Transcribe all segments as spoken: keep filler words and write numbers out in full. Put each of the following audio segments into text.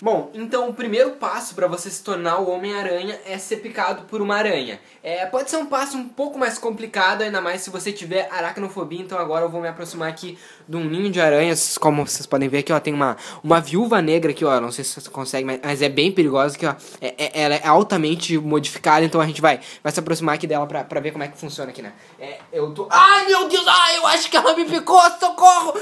Bom, então o primeiro passo para você se tornar o Homem-Aranha é ser picado por uma aranha. É, pode ser um passo um pouco mais complicado, ainda mais se você tiver aracnofobia, então agora eu vou me aproximar aqui de um ninho de aranhas. Como vocês podem ver aqui, ó, tem uma, uma viúva negra aqui, ó, não sei se você consegue, mas, mas é bem perigosa aqui, ó. É, é, ela é altamente modificada, então a gente vai, vai se aproximar aqui dela pra, pra ver como é que funciona aqui, né? É, eu tô... Ai, meu Deus, ai, eu acho que ela me picou, socorro,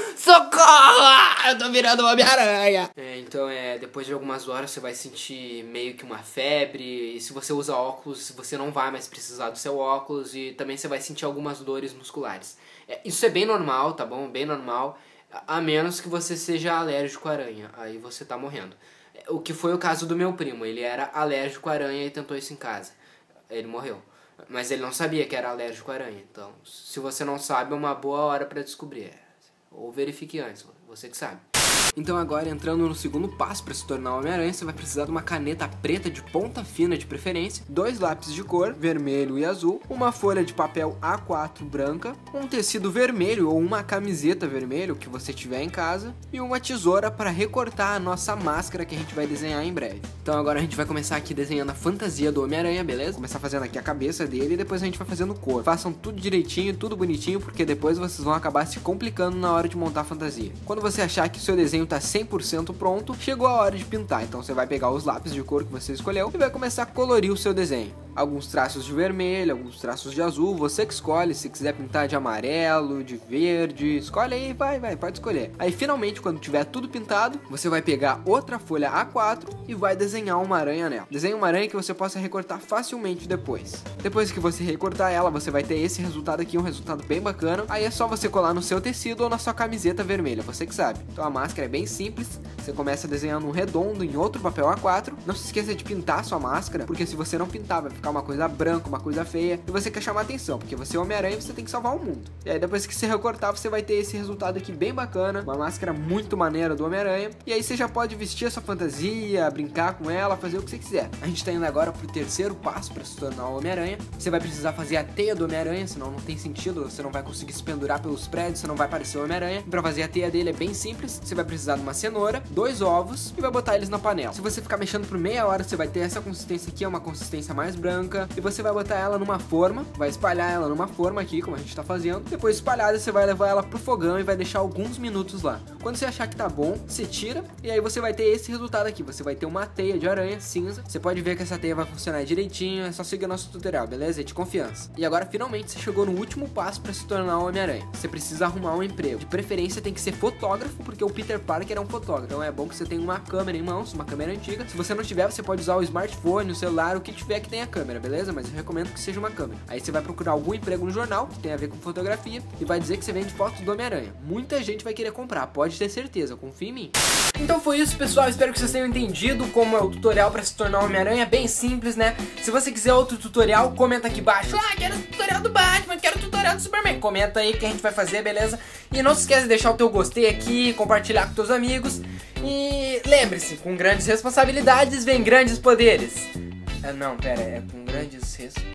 socorro, eu tô virando uma Homem-Aranha. É, então é, depois de algumas horas você vai sentir meio que uma febre, e se você usa óculos, você não vai mais precisar do seu óculos, e também você vai sentir algumas dores musculares. É, isso é bem normal, tá bom? Bem normal, a menos que você seja alérgico à aranha, aí você tá morrendo. O que foi o caso do meu primo, ele era alérgico à aranha e tentou isso em casa. Ele morreu. Mas ele não sabia que era alérgico à aranha, então se você não sabe é uma boa hora pra descobrir. Ou verifique antes, você que sabe. Então agora, entrando no segundo passo para se tornar Homem-Aranha, você vai precisar de uma caneta preta de ponta fina de preferência, dois lápis de cor, vermelho e azul, uma folha de papel A quatro branca, um tecido vermelho ou uma camiseta vermelha, o que você tiver em casa, e uma tesoura para recortar a nossa máscara que a gente vai desenhar em breve. Então agora a gente vai começar aqui desenhando a fantasia do Homem-Aranha, beleza? Começar fazendo aqui a cabeça dele e depois a gente vai fazendo cor. Façam tudo direitinho, tudo bonitinho, porque depois vocês vão acabar se complicando na hora de montar a fantasia. Quando você achar que o seu desenho tá cem por cento pronto, chegou a hora de pintar. Então você vai pegar os lápis de cor que você escolheu e vai começar a colorir o seu desenho. Alguns traços de vermelho, alguns traços de azul, você que escolhe. Se quiser pintar de amarelo, de verde, escolhe aí, vai, vai, pode escolher. Aí finalmente, quando tiver tudo pintado, você vai pegar outra folha A quatro e vai desenhar uma aranha nela. Desenhe uma aranha que você possa recortar facilmente depois. Depois que você recortar ela, você vai ter esse resultado aqui, um resultado bem bacana. Aí é só você colar no seu tecido ou na sua camiseta vermelha, você que sabe. Então a máscara é bem simples, você começa desenhando um redondo em outro papel A quatro. Não se esqueça de pintar a sua máscara, porque se você não pintar, vai ficar uma coisa branca, uma coisa feia, e você quer chamar atenção, porque você é Homem-Aranha e você tem que salvar o mundo. E aí depois que você recortar, você vai ter esse resultado aqui bem bacana, uma máscara muito maneira do Homem-Aranha, e aí você já pode vestir a sua fantasia, brincar com ela, fazer o que você quiser. A gente tá indo agora pro terceiro passo para se tornar o Homem-Aranha. Você vai precisar fazer a teia do Homem-Aranha, senão não tem sentido, você não vai conseguir se pendurar pelos prédios, você não vai parecer o Homem-Aranha. Pra fazer a teia dele é bem simples, você vai precisar de uma cenoura, dois ovos e vai botar eles na panela. Se você ficar mexendo por meia hora, você vai ter essa consistência aqui, é uma consistência mais branca, e você vai botar ela numa forma, vai espalhar ela numa forma aqui, como a gente tá fazendo. Depois espalhada, você vai levar ela pro fogão e vai deixar alguns minutos lá. Quando você achar que tá bom, você tira, e aí você vai ter esse resultado aqui, você vai ter uma teia de aranha cinza. Você pode ver que essa teia vai funcionar direitinho, é só seguir nosso tutorial, beleza? É de confiança. E agora, finalmente, você chegou no último passo pra se tornar o Homem-Aranha. Você precisa arrumar um emprego. De preferência, tem que ser fotógrafo, porque o Peter Parker é um fotógrafo. Então é bom que você tenha uma câmera em mãos, uma câmera antiga. Se você não tiver, você pode usar o smartphone, o celular, o que tiver que tenha câmera, beleza? Mas eu recomendo que seja uma câmera. Aí você vai procurar algum emprego no jornal, que tem a ver com fotografia, e vai dizer que você vende fotos do Homem-Aranha. Muita gente vai querer comprar, pode ter certeza, confia em mim. Então foi isso, pessoal, espero que vocês tenham entendido como é o tutorial para se tornar Homem-Aranha, bem simples, né? Se você quiser outro tutorial, comenta aqui embaixo. Ah, quero o tutorial do Batman, quero o tutorial do Superman. Comenta aí que a gente vai fazer, beleza? E não se esqueça de deixar o teu gostei aqui, compartilhar com teus amigos. E lembre-se, com grandes responsabilidades vem grandes poderes. Ah, não, pera, é com grandes responsabilidades.